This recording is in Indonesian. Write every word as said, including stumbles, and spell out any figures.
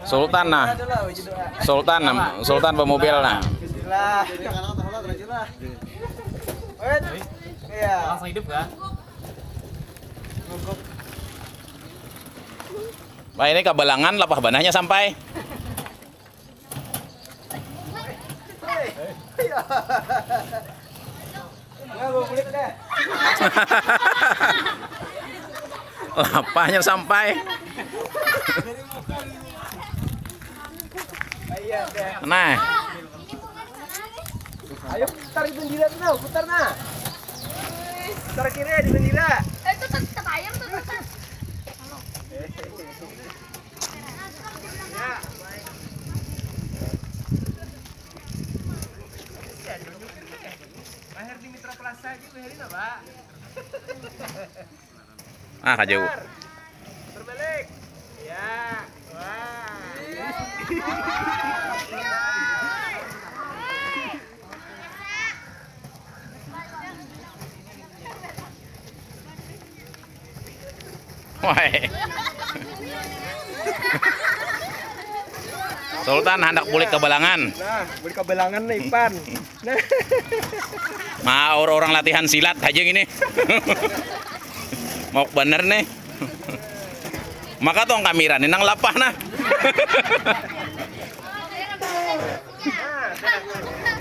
Sultan nah. Sultan nah. Sultan pemobil nah. Langsung hidup kan? Pak ini kebalangan lapah banahnya sampai. Lapahnya sampai. Nah. Ayo putar di bendera tuh, putar nah. Putar kiri di bendera. Eh, itu tetap ayam tuh. Mahir di Mitra Plaza aja Mahirin apa? Ah, kajau. Berbalik. Ya. Wah. Wah. Sultan hendak bulik kebalangan. Nah, beli kebelangan nih, Pan. Nah. Mau orang latihan silat aja gini. Mau bener nih. Maka tong kamera nang lapah nah. Nah,